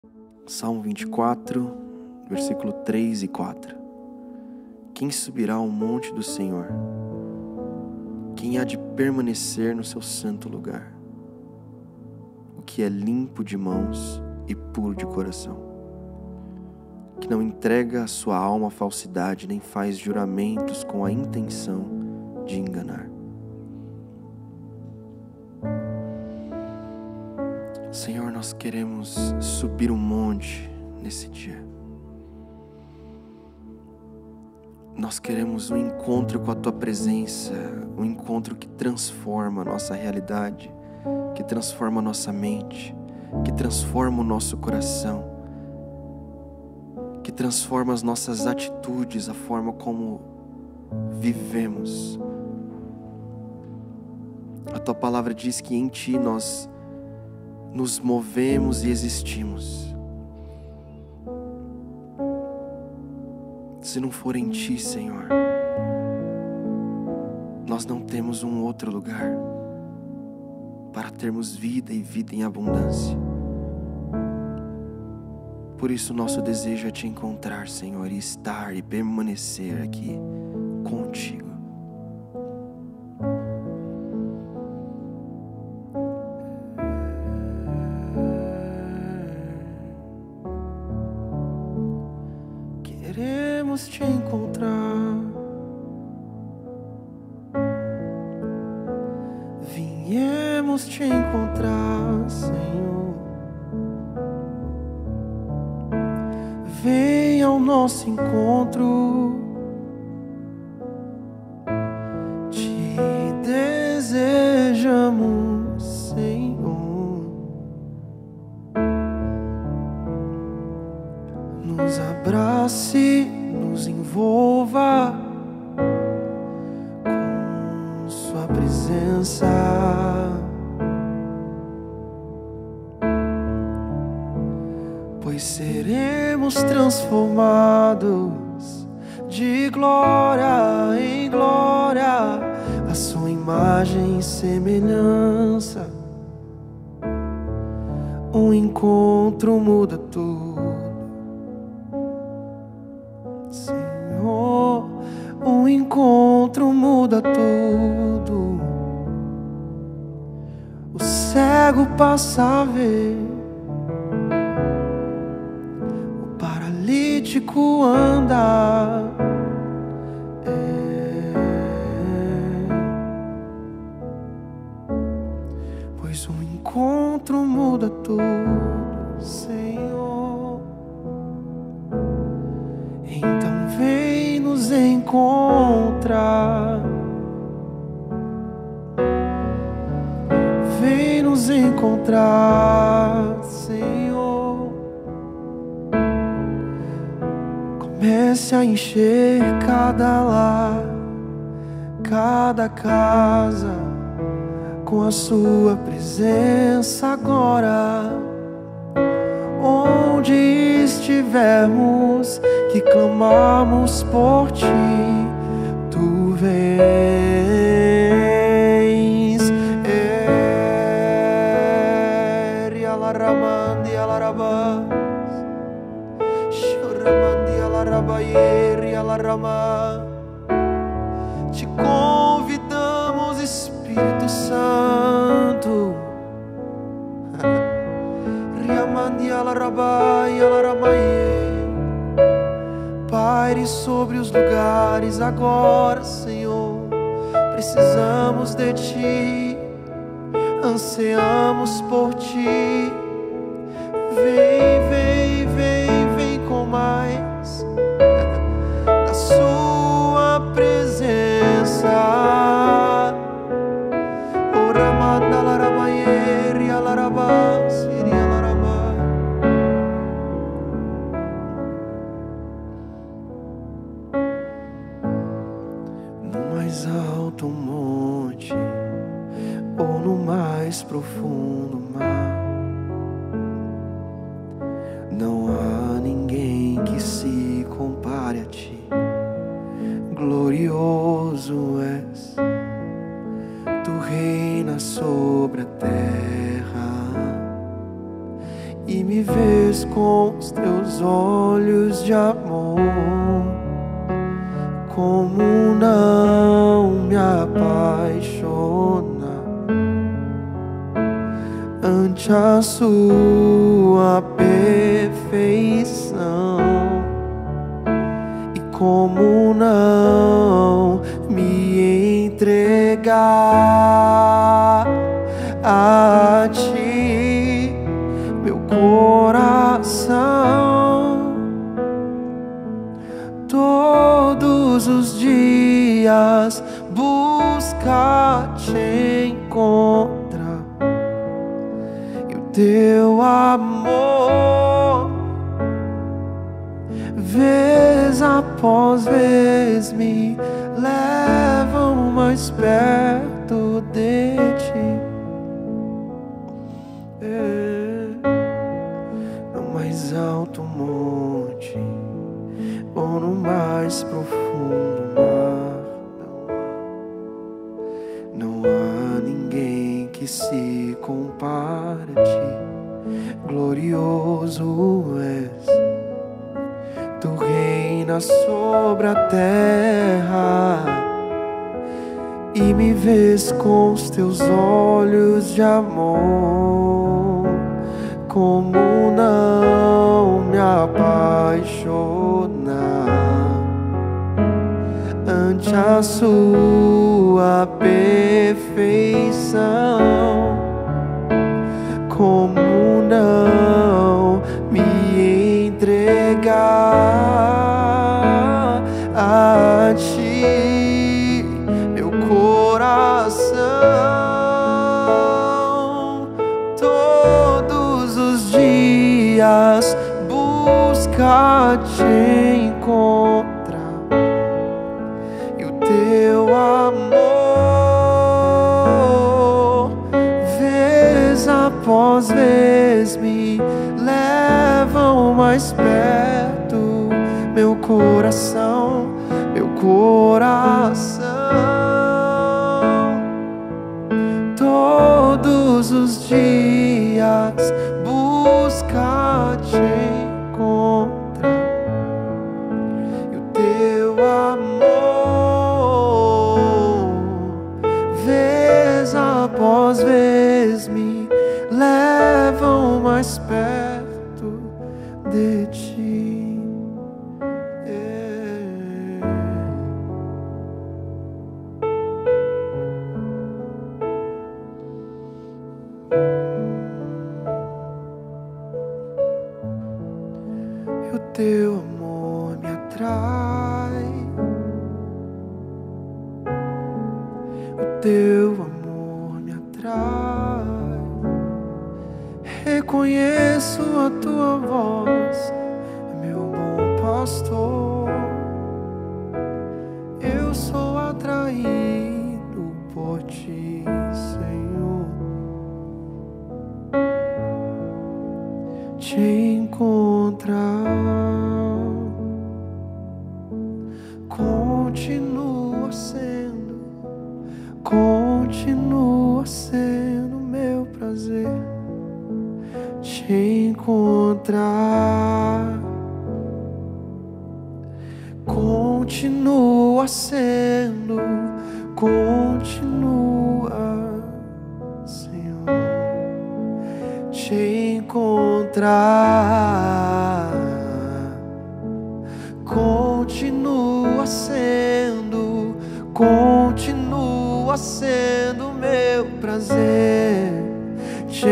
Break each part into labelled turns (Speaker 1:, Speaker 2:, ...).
Speaker 1: Salmo 24, versículo 3 e 4. Quem subirá ao monte do Senhor? Quem há de permanecer no seu santo lugar? O que é limpo de mãos e puro de coração, que não entrega a sua alma à falsidade, nem faz juramentos com a intenção de enganar. Senhor, nós queremos subir um monte nesse dia. Nós queremos um encontro com a Tua presença, um encontro que transforma a nossa realidade, que transforma a nossa mente, que transforma o nosso coração, que transforma as nossas atitudes, a forma como vivemos. A Tua palavra diz que em Ti nós nos movemos e existimos. Se não for em Ti, Senhor, nós não temos um outro lugar para termos vida e vida em abundância. Por isso nosso desejo é Te encontrar, Senhor, e estar e permanecer aqui contigo. Queremos Te encontrar, viemos Te encontrar, Senhor. Vem ao nosso encontro, Te desejamos, Senhor. Nos abrace, nos envolva com Sua presença. Pois seremos transformados de glória em glória, a Sua imagem e semelhança. Um encontro muda tudo, Senhor. Um encontro muda tudo. O cego passa a ver, o paralítico anda. Pois um encontro muda tudo, Senhor. Então vem nos encontrar, vem nos encontrar, Senhor. Comece a encher cada lar, cada casa com a Sua presença agora. Onde estivermos, que clamamos por Ti, Tu vens. Alaramandi alarabas, choramandi alarabairi alarama. Te convidamos, Espírito Santo. Paire sobre os lugares agora, Senhor. Precisamos de Ti, ansiamos por Ti. Vem, vem, vem, vem com mais da Sua presença. Oramadalarabayeri alarabas. Mais alto monte ou no mais profundo mar, não há ninguém que se compare a Ti. Glorioso és, Tu reinas sobre a terra, e mil me vês com os teus olhos de amor. Como não me apaixona ante a sua perfeição, e como não me entregar a ti, meu coração todos os dias busca te encontrar, e o teu amor vez após vez me levam mais perto de ti. No mais alto monte ou no mais profundo mar, não há ninguém que se compare a ti. Glorioso és, tu reinas sobre a terra, e me vês com os teus olhos de amor. Como não me apaixonar ante a sua perfeição, como não me entregar a ti, meu coração todos os dias busca te encontrar, e o teu amor vez após vez me levam mais perto. Meu coração todos os dias busca te encontrar, e o teu amor vez após vez me levam mais perto de ti. O teu amor me atrai, o teu amor me atrai. Reconheço a tua voz, meu bom pastor. Eu sou atraído por ti, Senhor. Te encontrar continua sendo meu prazer. Te encontrar continua sendo, Senhor. Te encontrar continua sendo meu prazer. Te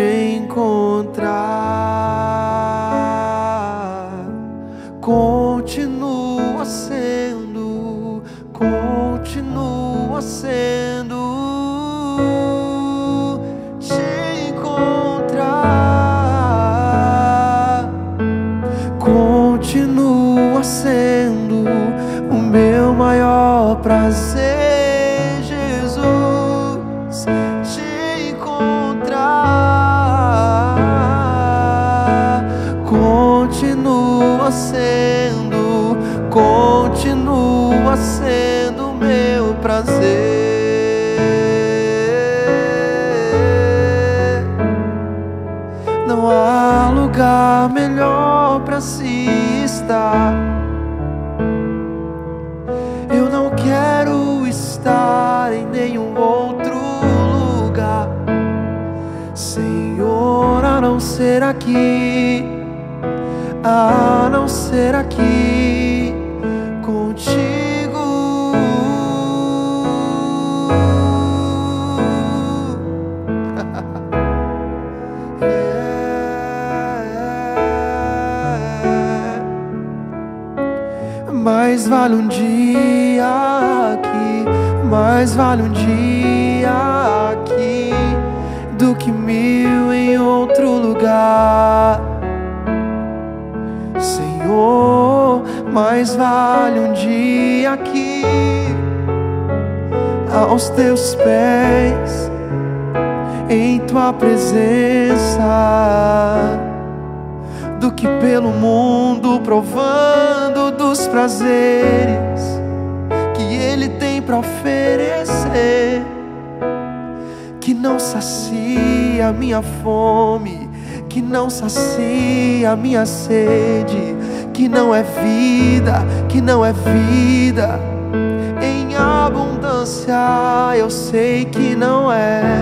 Speaker 1: encontrar continua sendo, te encontrar continua sendo o meu maior prazer. Continua sendo meu prazer. Não há lugar própria se estar. Eu não quero estar em nenhum outro lugar, Senhor, a não ser aqui, a não ser aqui contigo. Mais vale um dia aqui, mais vale um dia aqui do que 1000 em outro lugar, Senhor. Mais vale um dia aqui aos teus pés, em tua presença, do que pelo mundo provando dos prazeres que Ele tem para oferecer, que não sacia a minha fome, que não sacia a minha sede, que não é vida, que não é vida em abundância. Eu sei que não é.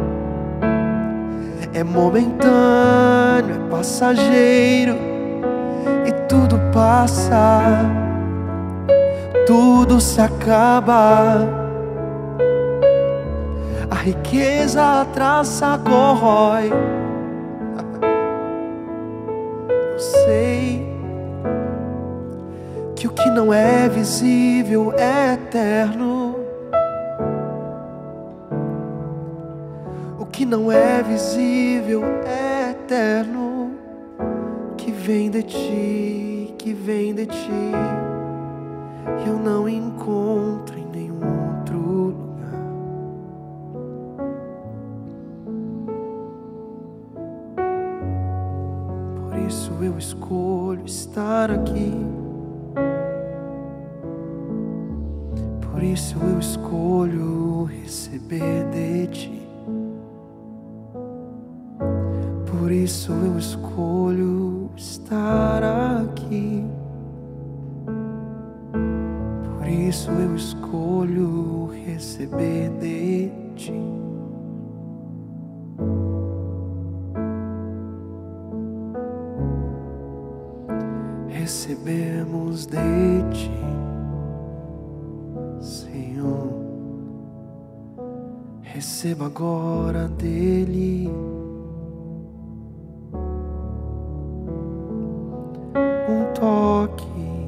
Speaker 1: É momentâneo, é passageiro, e tudo passa, tudo se acaba. A riqueza, a traça corrói. Eu sei que o que não é visível é eterno. O que não é visível é eterno, que vem de ti, que vem de ti, e eu não encontro em nenhum outro lugar. Por isso eu escolho estar aqui, por isso eu escolho receber de ti. Por isso eu escolho estar aqui, por isso eu escolho receber de ti. Recebemos de ti, Senhor. Receba agora dele toque,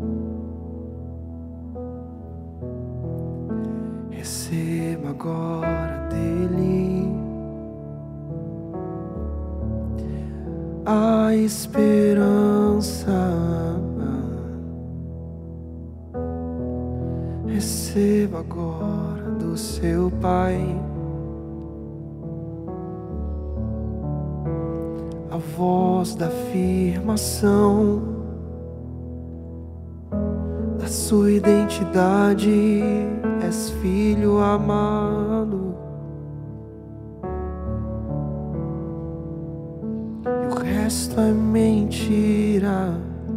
Speaker 1: receba agora dele a esperança, receba agora do seu Pai a voz da afirmação da sua identidade. És filho amado, e o resto é mentira.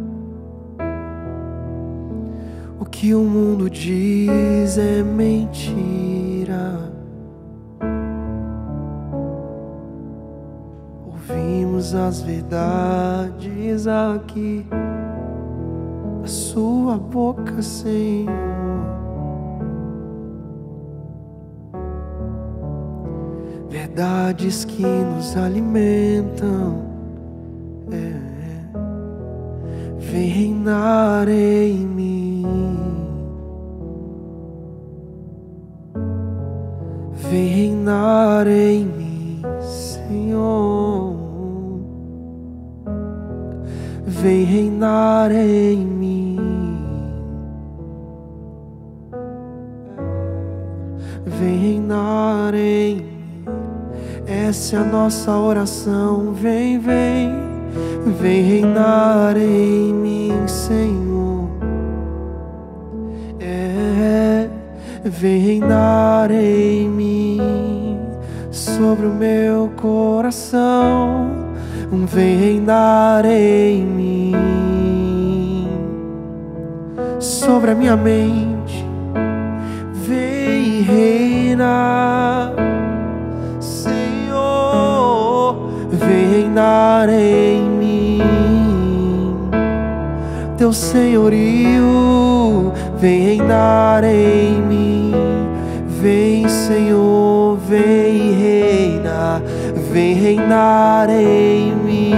Speaker 1: O que o mundo diz é mentira. Ouvimos as verdades aqui da sua boca, Senhor. Verdades que nos alimentam, vem reinar em mim, vem reinar em mim, Senhor. Vem reinar em mim, vem reinar em mim. Essa é a nossa oração. Vem, vem, vem reinar em mim, Senhor. Vem reinar em mim, sobre o meu coração. vem reinar em mim, sobre a minha mente, vem reinar, Senhor, vem reinar em mim, teu senhorio, vem reinar em mim, vem, Senhor, vem reinar em mim,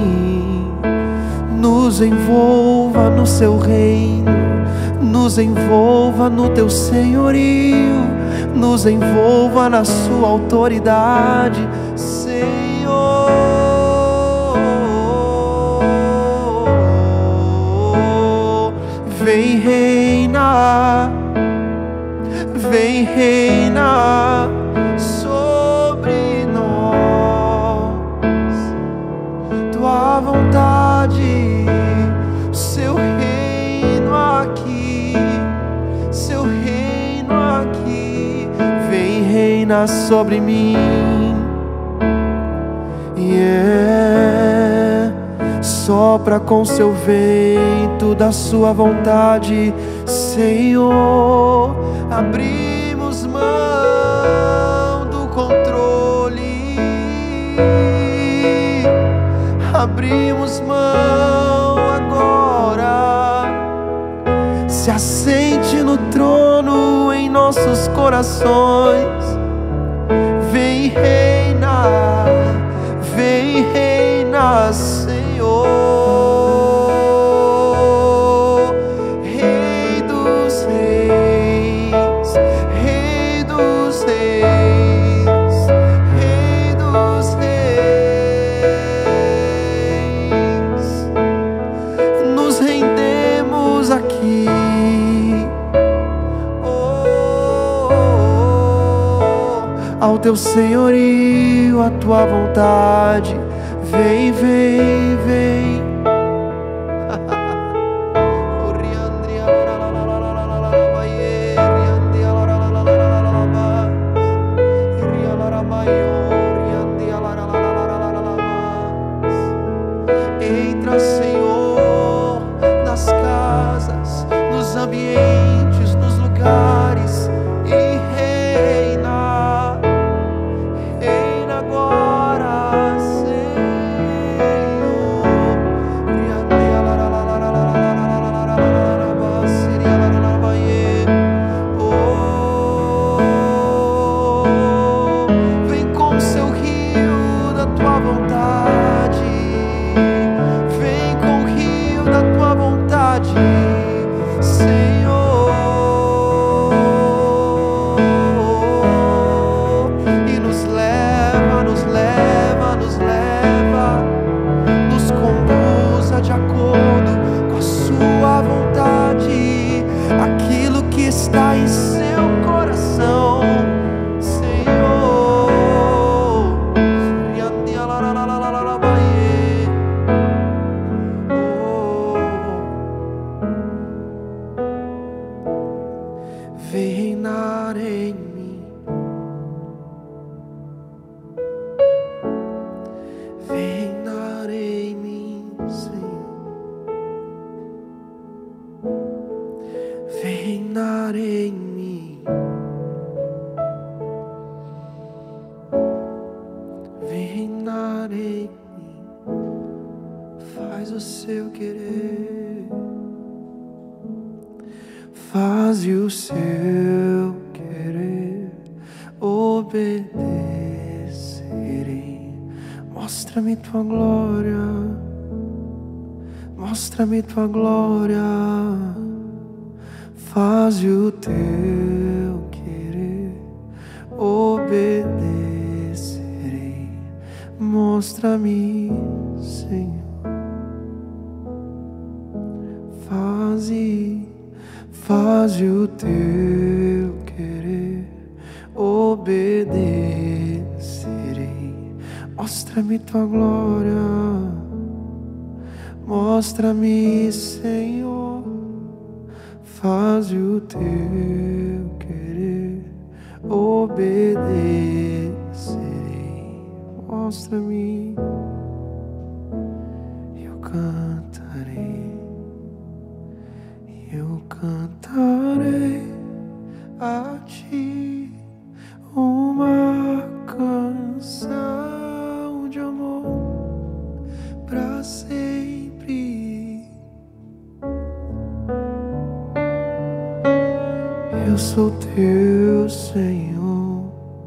Speaker 1: nos envolva no seu reino, nos envolva no teu senhorio, nos envolva na sua autoridade, Senhor. Vem reinar, vem reinar sobre nós, tua vontade, seu reino aqui, seu reino aqui, vem reinar sobre mim, sopra com seu vento da sua vontade, Senhor. Abrimos mão do controle, abrimos mão agora. Se assente no trono em nossos corações, vem reinar, Senhor, Rei dos Reis, Rei dos Reis, Rei dos Reis. Nos rendemos aqui, ao teu senhorio, à tua vontade. Vem, vem, vem. Entra, Senhor, nas casas, nos ambientes, nos lugares, e reina, reina agora, Senhor. Vem com seu rio da tua vontade, vem com o rio da tua vontade, Senhor, e nos leva, nos leva, nos leva, nos conduza de acordo com a sua vontade, aquilo que está em seu coração, Senhor. Vem reinar em mim, vem reinar em mim, Senhor, vem reinar em mim, vem reinar em mim, faz o seu querer, faze o seu querer, obedecerei. Mostra-me tua glória, mostra-me tua glória, faze o teu querer, obedecerei. Mostra-me, Senhor, faze o teu querer, obedecerei. Mostra-me tua glória, mostra-me, Senhor, faze o teu querer, obedecerei. Mostra-me, Eu sou teu Senhor,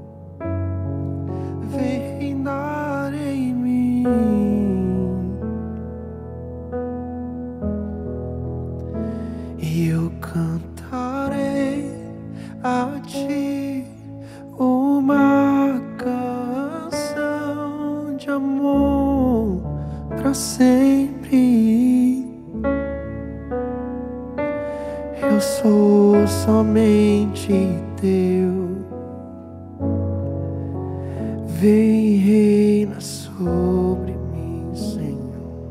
Speaker 1: vem reinar em mim. E eu cantarei a ti uma canção de amor pra sempre. Eu sou somente teu, vem reina sobre mim, Senhor.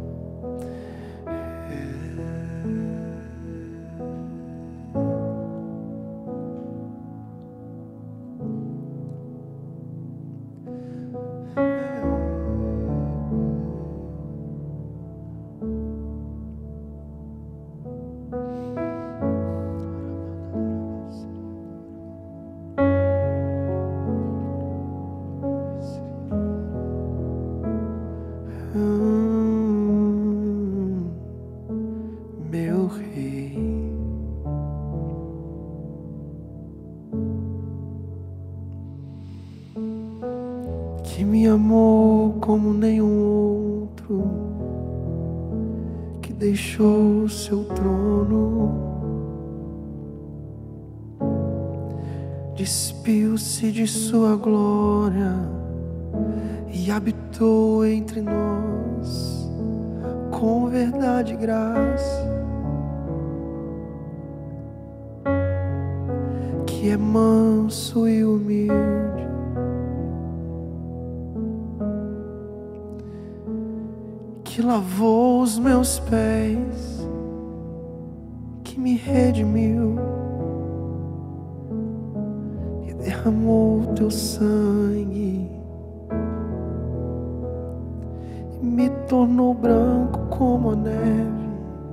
Speaker 1: Meu Rei, que me amou como nenhum outro, que deixou seu trono, despiu-se de sua glória e habitou entre nós com verdade e graça, que é manso e humilde, que lavou os meus pés, que me redimiu e derramou teu sangue e me tornou branco como a neve,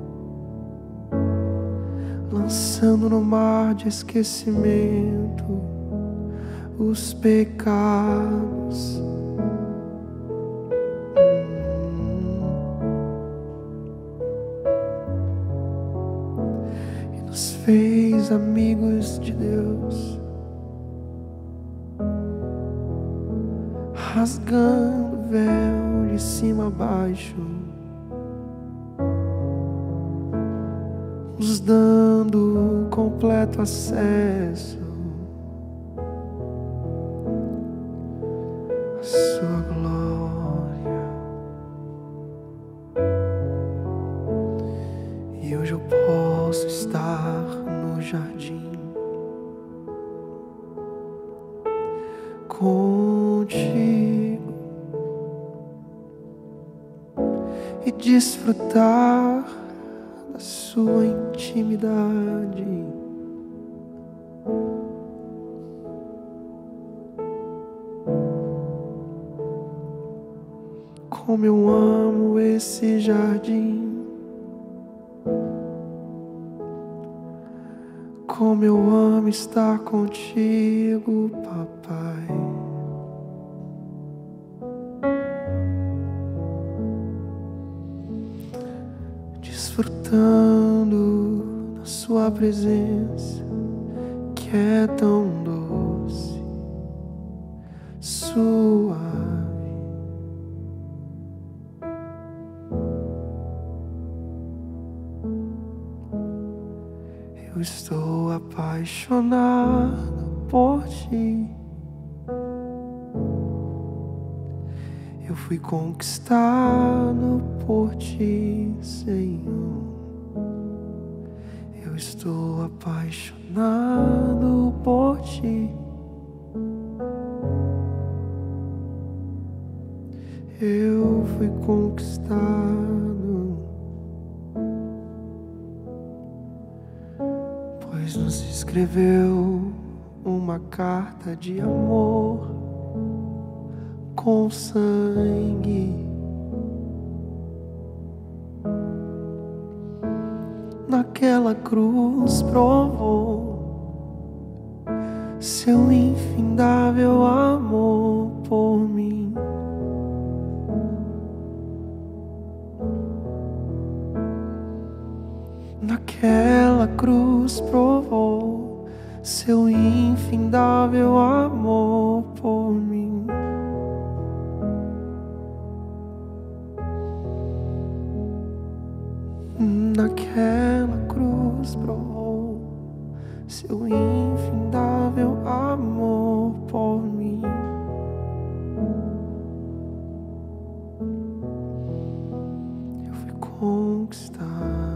Speaker 1: lançando no mar de esquecimento os pecados. E nos fez amigos de Deus, rasgando o véu de cima a baixo, nos dando completo acesso à sua glória. E hoje eu posso estar no jardim contigo e desfrutar da sua intimidade. Como eu amo esse jardim, como eu amo estar contigo, papai. Desfrutando da sua presença, que é tão doce, suave. Eu estou apaixonado por ti. Eu fui conquistado por ti, Senhor. Eu estou apaixonado por ti. Eu fui conquistado, pois nos escreveu uma carta de amor com sangue. Naquela cruz provou seu infindável amor por mim. Naquela cruz provou seu infindável amor por mim. Naquela cruz provou seu infindável amor por mim. Eu fui conquistado.